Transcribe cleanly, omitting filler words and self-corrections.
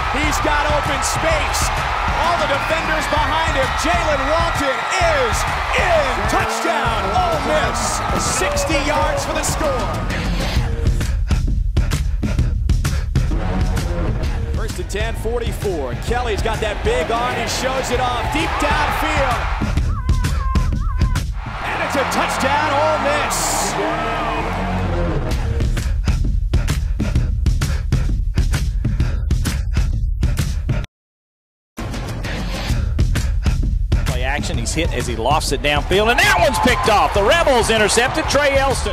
He's got open space. All the defenders behind him. Jalen Walton is in. Touchdown, Ole Miss. 60 yards for the score. First and 10, 44. Kelly's got that big arm. He shows it off deep downfield. And it's a touchdown, Ole Miss. Action. He's hit as he lofts it downfield, and that one's picked off. The Rebels intercepted Trey Elston.